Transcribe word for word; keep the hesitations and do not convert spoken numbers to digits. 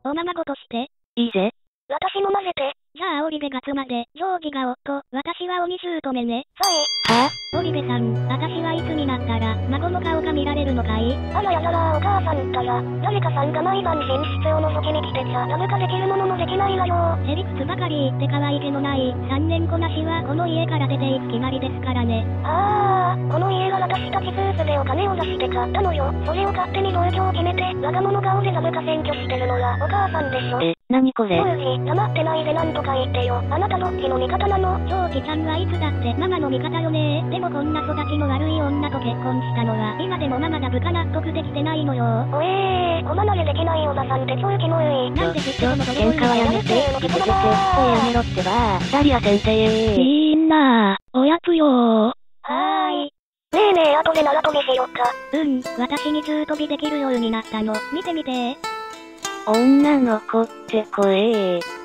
おままごとして。 いいぜ。 私も混ぜて。 じゃあ織部が妻で、定規が夫、私は鬼姑ね。 さえ。はぁ、織部さん、私はいつになったら、孫の顔が見られるのかい？ あらやだらお母さんったら、誰かさんが毎晩寝室を覗きに来てちゃ、なんかできるものもできないわよ。 へりくつばかり言って可愛げのない、さんねんこなしはこの家から出ていく決まりですからね。 ああ、この家は私たち夫婦でお金を出して買ったのよ。それを勝手に同居を決めて、我が物顔でザブか占拠してるのはお母さんでしょ。 え、なにこれ？ おうじ、黙ってないでなんとか言ってよ。あなたどっちの味方なの？ 正気ちゃんはいつだってママの味方よね。でもこんな育ちの悪い女と結婚したのは、今でもママが部下納得できてないのよ。 おえー、お離れできないおばさんって超キモい。 なんで知ってるの？ 喧嘩はやめて、ギテギテ、おいやめろってばー。ダリア先生。 みんな、おやつよー。 はーい。ねえねえ、後で縄跳びしよっか。 うん、私にずー飛びできるようになったの。見てみてー。 女の子って怖えー。